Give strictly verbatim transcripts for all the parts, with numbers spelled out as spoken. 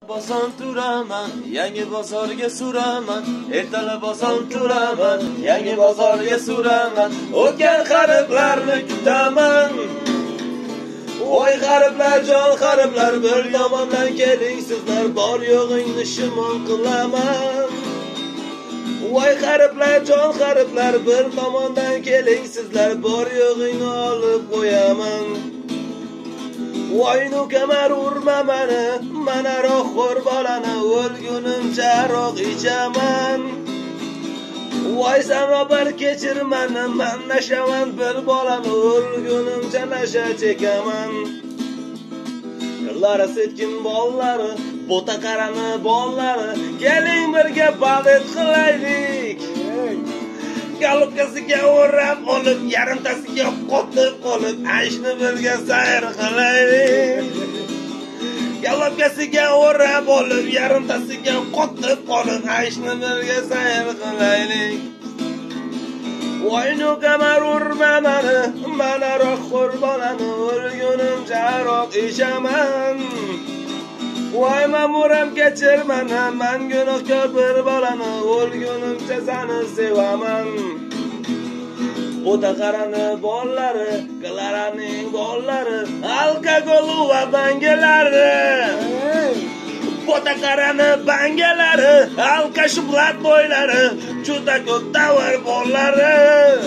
Boson turaman, yangi bozorga suraman, ertalab boson turaman, yangi bozorga suraman, o'tgan g'ariblarni kutaman. Voy g'ariblar, jon g'ariblar, bir tomondan keling sizlar, bor yo'g'ingni shimon qilaman. Voy g'ariblar, jon g'ariblar, bir tomondan keling sizlar, bor yo'g'ingni olib qo'yaman. Voy nukamar urma mani, mana ro'xo'r bolani, o'lgunimcha aroq ichaman. Voy sanobar kechir mani, man nashaman bir bolani, o'lgunimcha nasha chekaman. Yillari setkin bollari, bo'ta qarani bollari, keling birga balet qilaylik. Galopkasiga o'rab olib, yarimtasiga qotib qolib, ayshni birga sayr qilaylik. Galopkasiga o'rab olib, yarimtasiga qotib qolib, ayshni birga sayr qilaylik. Voy nukamar urma mani, mana ro'xo'r bolani, o'lgunimcha aroq ichaman. Voy ma'muram kechir mani, man gunohkor bir bolani, o'lgunimcha seni sevaman. Bo'ta qarani bollari, Klaraning bollari, alkogol va bangalari. Bo'ta qarani bangalari, alka shublat boylari, juda ko'p davr bollari.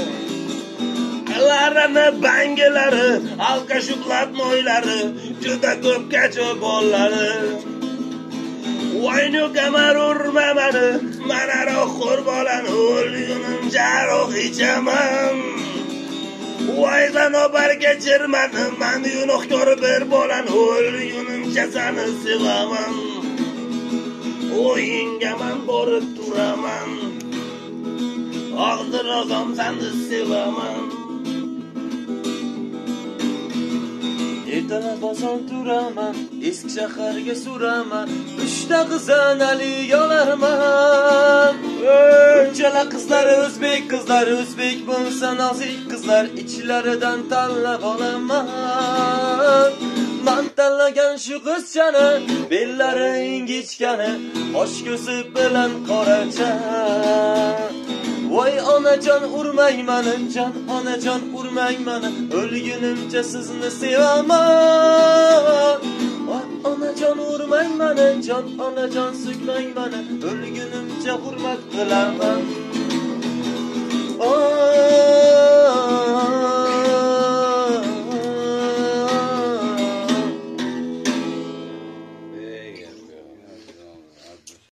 Klarani bangalari, alka shublat moylari, juda ko'p kacho bollari. Voy nukamar urma mani, mana ro'xo'r bolani, o'lgunimcha aroq ichaman. Voy sanobar kechir mani, man gunohkor bir bolani, o'lgunimcha seni sevaman. O'yinga man borib turaman, og'dirog'im seni sevaman. Ertalab boson turaman, eski shaharga suraman, uchta qizanali yolarman. Uchala qizlari o'zbek qizlari, o'zbek bo'lsa nozik qizlar, ichlaridan tanlab olaman. Man tanlagan shu qizchani, bellari ingichkani, osh ko'zi bilan qoracha. Voy onajon urmang mani, jon onajon urmang mani, o'lgunimcha sizni sevaman. Voy onajon urmang mani, jon onajon so'kmang mani, o'lgunimcha hurmat qilaman.